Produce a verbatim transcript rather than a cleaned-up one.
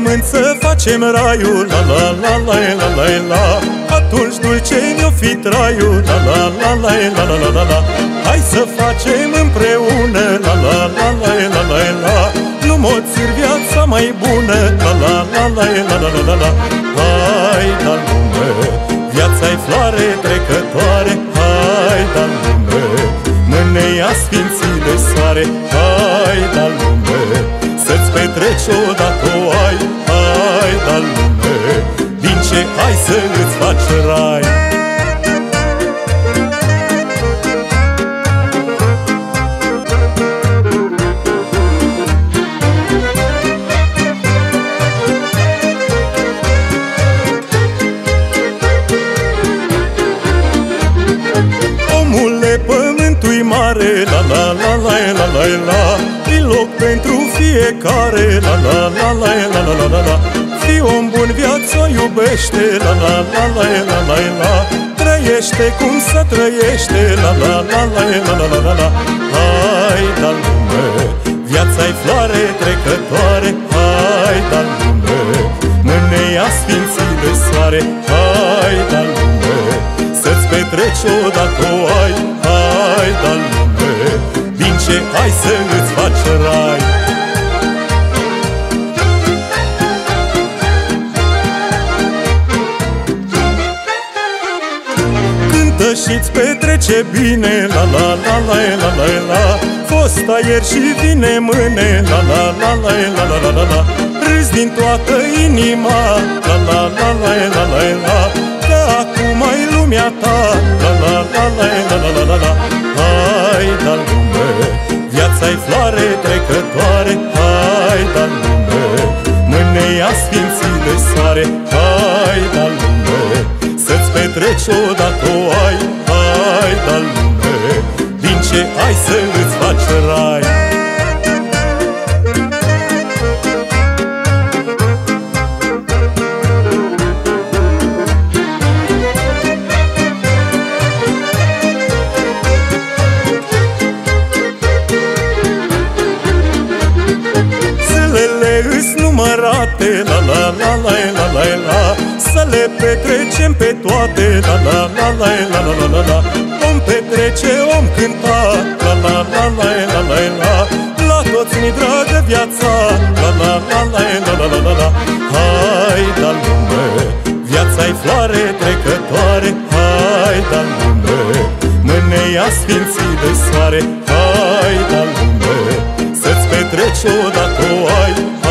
pământ să facem raiul, la la la la la la la. Atunci dulce ne-o fi traiul, la la la la la la la la la. Hai să facem împreună, la la la la la la la. Nu moți-ri viața mai bună, la la la la la la la la la. Hai, da lume, viața-i floare trecătoare, hai, da lume, mâneia sfinții de soare, hai, da lume, să-ți petreci odată o ai, hai, da lume, din ce ai să îți faci rai. Omule, pământul-i mare, la la la la la la la. E loc pentru fiecare, la la la la la la la la. Fii om bun, viața iubește, la la la la la la la. Trăiește cum să trăiește, la la la la la la la la. Hai, da lume, viața-i floare trecătoare, hai, da lume, mâneia sfinții de soare, hai, da lume, să-ți petreci odată o ai, hai, da lume, din ce ai să îți faci rai. Cântă și-ți petrece bine, la la la la la la la. Fosta ieri și vine mâine, la la la la la la la la la. Râzi din toată inima, la la la la la la la. Că acum ai lumea ta, la la la la la la la la la. Hai, da lume, viața-i floare trecătoare, hai, da lume, mâneia sfinții de soare, hai, da lume, să-ți petreci odată o ai, hai, da lume, din ce ai să îți faci rai. Numărate, la la la la la la la. Să le petrecem pe toate, la la la la la la la la. Om petrece, om cânta, la la la la la la la. La toți ni dragă viața, la la la la la la la la la. Hai, da lume, viața-i floare trecătoare, hai, da lume, mâneia sfinții de soare, hai, da lume, să-ți petreci odată o ai,